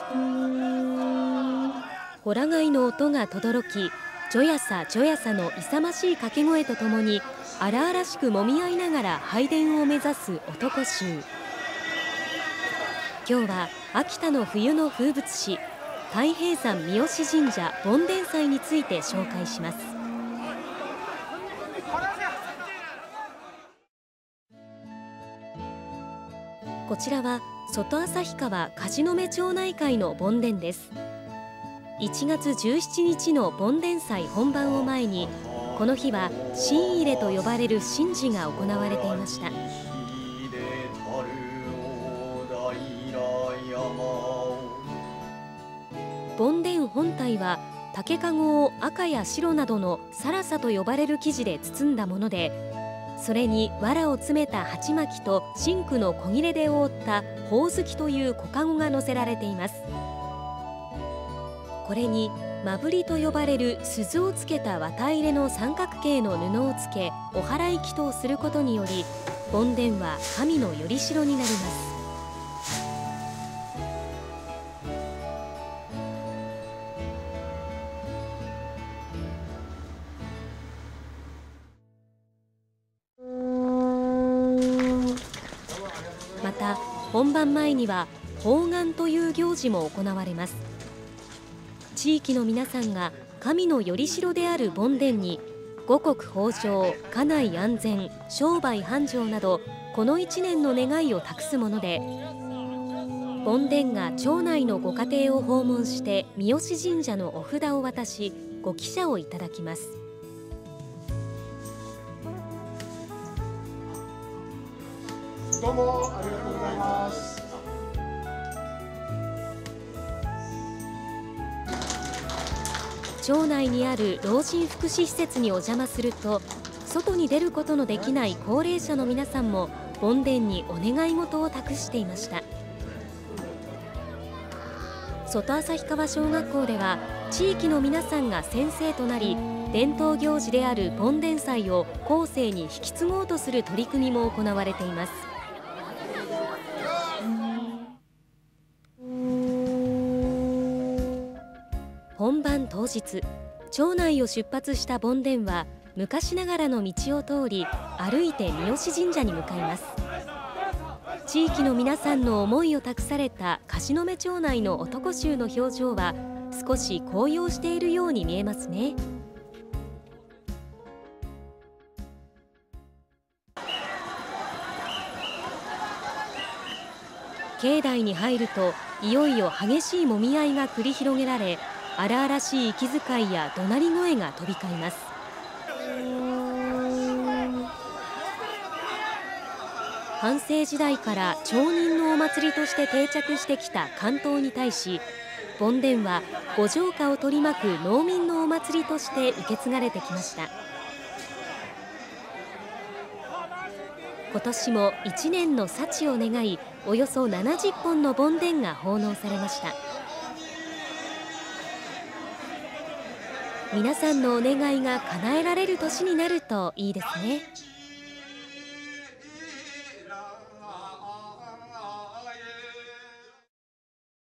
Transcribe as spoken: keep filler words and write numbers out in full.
ホラ貝の音が轟き、ジョヤサジョヤサの勇ましい掛け声とともに荒々しくもみ合いながら拝殿を目指す男衆。今日は秋田の冬の風物詩、太平山三好神社盆殿祭について紹介します。こちらは外旭川梶野目町内会の盆殿です。いちがつじゅうしちにちの盆殿祭本番を前に、この日は神入れと呼ばれる神事が行われていました。盆殿本体は竹籠を赤や白などのサラサと呼ばれる生地で包んだもので、それに藁を詰めた鉢巻きと真紅の小切れで覆ったほおずきという小籠が乗せられています。これにまぶりと呼ばれる鈴をつけた綿入れの三角形の布をつけ、お祓い祈祷することにより、盆殿は神のよりしろになります。また本番前には奉願という行事も行われます。地域の皆さんが神のよりしろである盆殿に五穀豊穣、家内安全、商売繁盛などこのいちねんの願いを託すもので、盆殿が町内のご家庭を訪問して三好神社のお札を渡し、ご喜捨をいただきます。 どうもありがとうございます。 町内にある老人福祉施設にお邪魔すると、外に出ることのできない高齢者の皆さんも盆殿にお願い事を託していました。外旭川小学校では地域の皆さんが先生となり、伝統行事である盆殿祭を後世に引き継ごうとする取り組みも行われています。本番当日、町内を出発した盆殿は昔ながらの道を通り、歩いて三好神社に向かいます。地域の皆さんの思いを託された梶野目町内の男衆の表情は少し高揚しているように見えますね。境内に入ると、いよいよ激しいもみ合いが繰り広げられ、荒々しい息遣いや怒鳴り声が飛び交います。藩政時代から町人のお祭りとして定着してきた竿燈に対し、盆殿は五条家を取り巻く農民のお祭りとして受け継がれてきました。今年もいちねんの幸を願い、およそななじゅっぽんの盆殿が奉納されました。皆さんのお願いが叶えられる年になるといいですね。